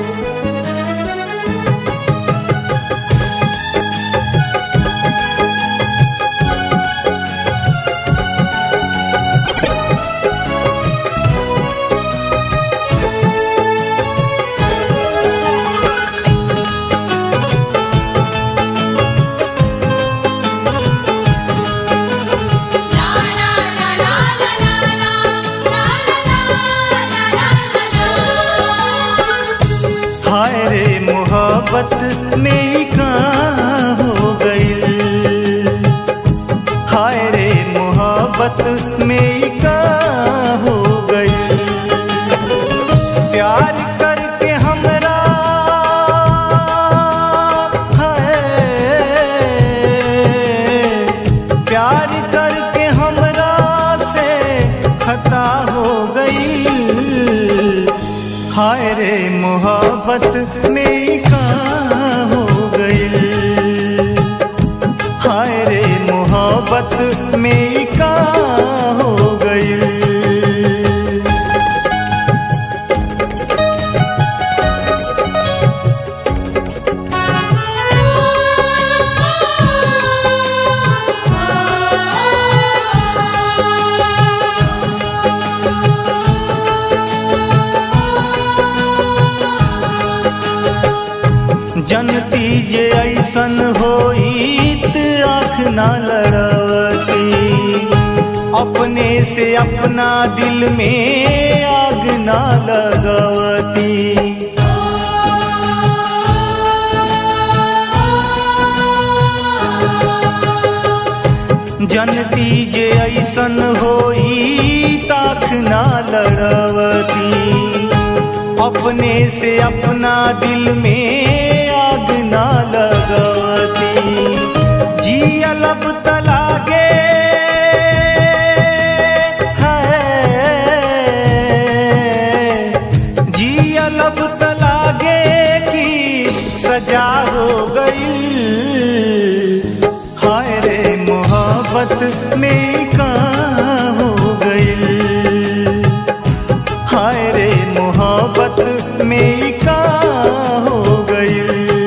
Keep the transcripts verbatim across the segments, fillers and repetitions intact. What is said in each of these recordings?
मोहब्बत में कहाँ हो गई, हाय रे मोहब्बत में कहाँ हो गई। प्यार करके हमरा हाय, प्यार करके हमरा से खता हो गई। हाय रे मोहब्बत में कहाँ हो गई, हाय रे मोहब्बत में कहाँ हो गई। जनती जे ऐसन होइत आँख ना लड़वती, अपने से अपना दिल में आग ना लगवती। जनती जे ऐसन होइत आँख ना लड़वती, अपने से अपना दिल में आग ना लगवती। जियल अब तलागे है, जियल अब तलागे की सजा हो गई। हाय रे मोहब्बत में कहाँ हो गई, हाय रे मोहब्बत में कहाँ हो गई।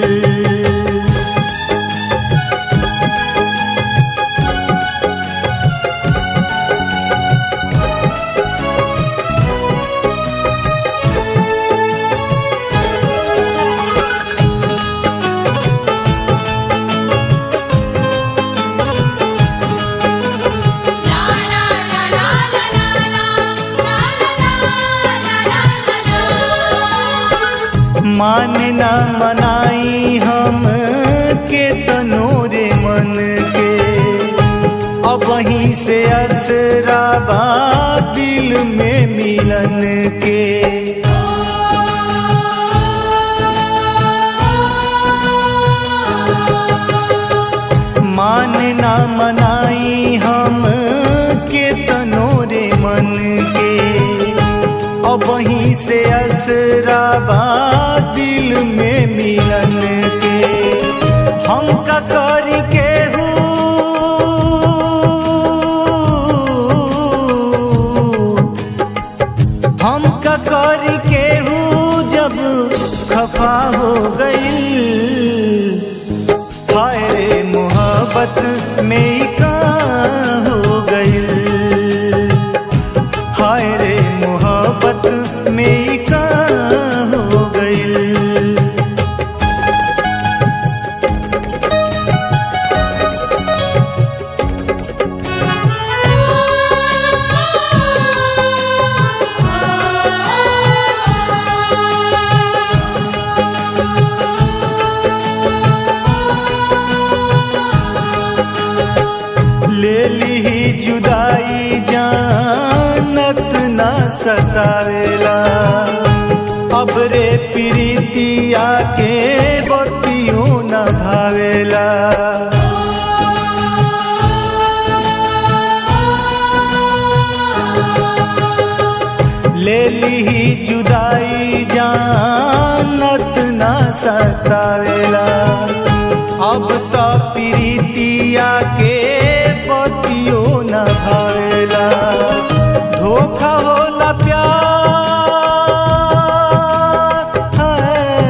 मान ना मनाई हम के तनोरे मन के, अब वहीं से असराबा दिल में मिलन के। मान ना मनाई हम के तनोरे मन के, अब वहीं से असराबा दिल में मिलन के। हम का करी के हम का करी के जब खफा हो गई। हाय रे मोहब्बत में कहाँ हो गई, हाय रे मोहब्बत में कहाँ हो गई। ले ली जुदाई जानत ना सतावेला, अब रे प्रीतिया के बतियों न भावेला। ले ली जुदाई जानत ना सतावेला, अब तो प्रीतिया के बतियों न भावेला। धोखा होला प्यार है,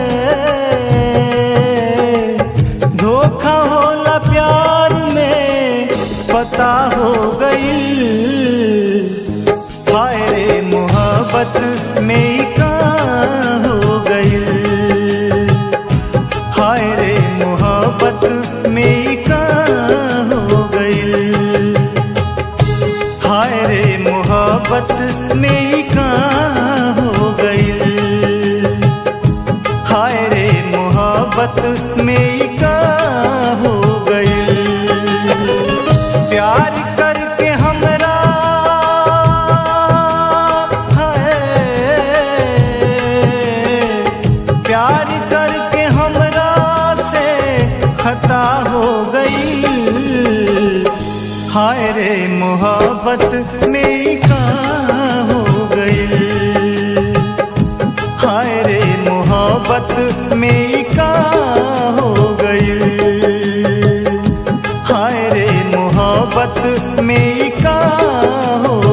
मोहब्बत में का हो गई। प्यार करके हमरा है, प्यार करके हमरा से खता हो गई। हाय रे मोहब्बत में का हो गई। हाय रे मोहब्बत में का हो गई। हाय रे मोहब्बत में का हो